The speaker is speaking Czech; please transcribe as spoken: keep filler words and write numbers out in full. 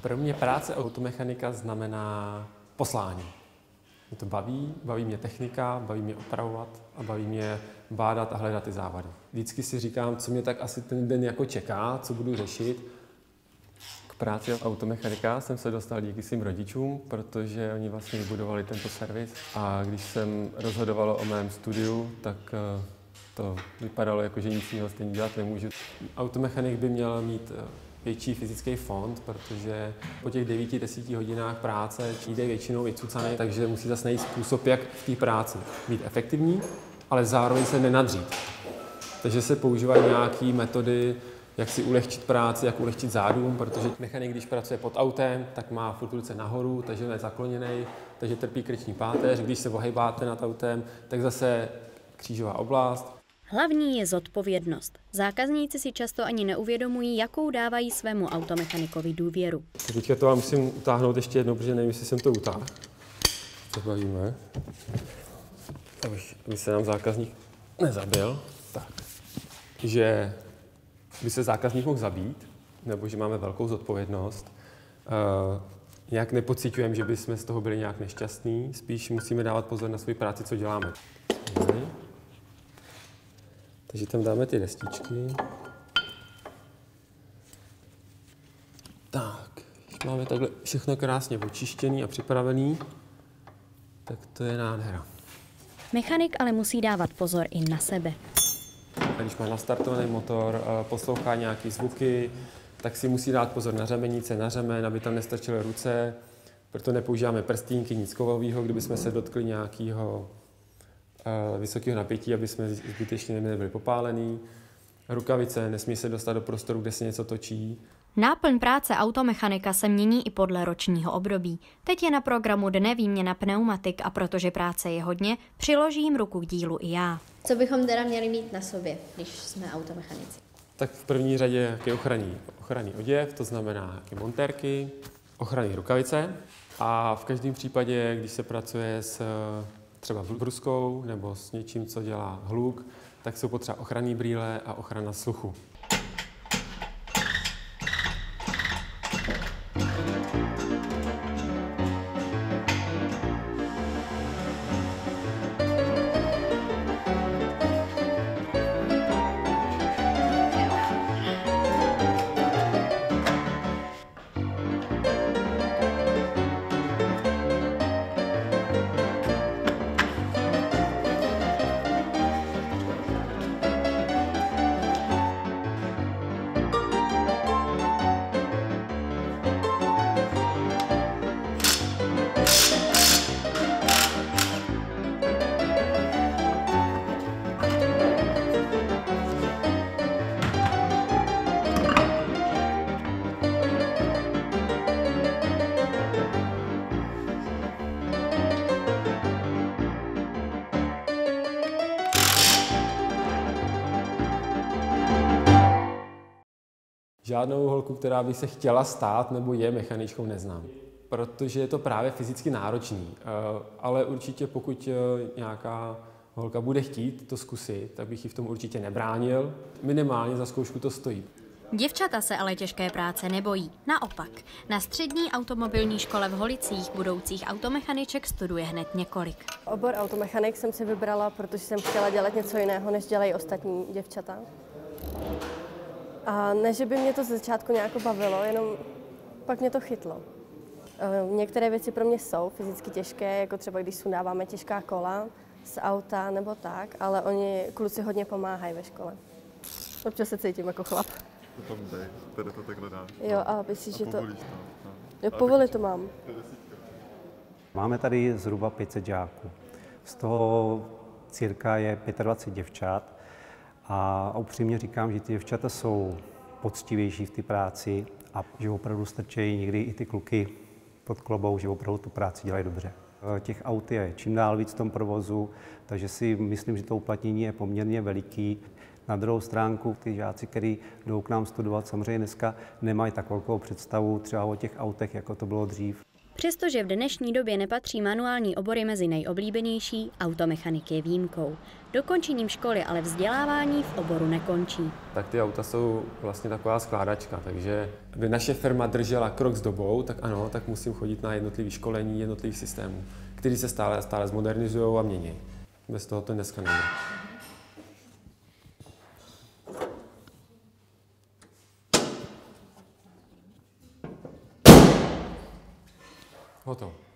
Pro mě práce automechanika znamená poslání. Mě to baví, baví mě technika, baví mě opravovat a baví mě bádat a hledat ty závady. Vždycky si říkám, co mě tak asi ten den jako čeká, co budu řešit. K práci automechanika jsem se dostal díky svým rodičům, protože oni vlastně vybudovali tento servis. A když jsem rozhodoval o mém studiu, tak to vypadalo jako, že nic jiného stejně dělat nemůžu. Automechanik by měl mít větší fyzický fond, protože po těch devíti, desíti hodinách práce jde většinou vycucaný, takže musí zase najít způsob, jak v té práci být efektivní, ale zároveň se nenadřít. Takže se používají nějaké metody, jak si ulehčit práci, jak ulehčit zádům, protože mechanik, když pracuje pod autem, tak má furt ruce nahoru, takže on je zakloněný, takže trpí krční páteř. Když se ohejbáte nad autem, tak zase křížová oblast. Hlavní je zodpovědnost. Zákazníci si často ani neuvědomují, jakou dávají svému automechanikovi důvěru. Teďka to vám musím utáhnout ještě jednou, protože nevím, jestli jsem to utáhl. Co bavíme? Aby se nám zákazník nezabil. Tak. Že by se zákazník mohl zabít, nebo že máme velkou zodpovědnost. Uh, nějak nepociťujeme, že bychom z toho byli nějak nešťastní. Spíš musíme dávat pozor na svou práci, co děláme. Takže tam dáme ty destičky. Tak, když máme takhle všechno krásně očištěný a připravený, tak to je nádhera. Mechanik ale musí dávat pozor i na sebe. A když má nastartovaný motor, poslouchá nějaké zvuky, tak si musí dát pozor na řemenice, na řemen, aby tam nestrčily ruce. Proto nepoužíváme prstínky, nic kovového, kdybychom se dotkli nějakého vysokého napětí, aby jsme zbytečně nebyli popálení. Rukavice, nesmí se dostat do prostoru, kde se něco točí. Náplň práce automechanika se mění i podle ročního období. Teď je na programu dne výměna pneumatik a protože práce je hodně, přiložím ruku k dílu i já. Co bychom teda měli mít na sobě, když jsme automechanici? Tak v první řadě jaký ochranný, ochranný oděv, to znamená jaké montérky, ochranné rukavice a v každém případě, když se pracuje s třeba bruskou nebo s něčím, co dělá hluk, tak jsou potřeba ochranné brýle a ochrana sluchu. Žádnou holku, která by se chtěla stát nebo je mechaničkou, neznám. Protože je to právě fyzicky náročný. Ale určitě pokud nějaká holka bude chtít to zkusit, tak bych ji v tom určitě nebránil. Minimálně za zkoušku to stojí. Děvčata se ale těžké práce nebojí. Naopak, na střední automobilní škole v Holicích budoucích automechaniček studuje hned několik. Obor automechanik jsem si vybrala, protože jsem chtěla dělat něco jiného, než dělají ostatní děvčata. A ne, že by mě to ze začátku nějak bavilo, jenom pak mě to chytlo. Některé věci pro mě jsou fyzicky těžké, jako třeba když sundáváme těžká kola z auta nebo tak, ale oni kluci hodně pomáhají ve škole. Občas se cítím jako chlap. To tam dej, tady to takhle dáš. Jo, a myslíš, že to... No. Jo, povoli to mám. Máme tady zhruba pět set žáků. Z toho cirka je dvacet pět děvčat. A upřímně říkám, že ty děvčata jsou poctivější v té práci a že opravdu strčejí někdy i ty kluky pod klobou, že opravdu tu práci dělají dobře. Těch aut je čím dál víc v tom provozu, takže si myslím, že to uplatnění je poměrně veliký. Na druhou stránku ty žáci, kteří jdou k nám studovat, samozřejmě dneska nemají tak velkou představu třeba o těch autech, jako to bylo dřív. Přestože v dnešní době nepatří manuální obory mezi nejoblíbenější, automechanik je výjimkou. Dokončením školy ale vzdělávání v oboru nekončí. Tak ty auta jsou vlastně taková skládačka, takže aby naše firma držela krok s dobou, tak ano, tak musím chodit na jednotlivé školení jednotlivých systémů, které se stále stále zmodernizují a mění. Bez toho to dneska nejde. Hotovo.